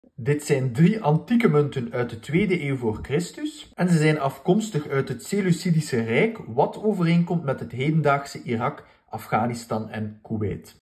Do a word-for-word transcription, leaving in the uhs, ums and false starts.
Dit zijn drie antieke munten uit de tweede eeuw voor Christus en ze zijn afkomstig uit het Seleucidische Rijk, wat overeenkomt met het hedendaagse Irak, Afghanistan en Kuwait.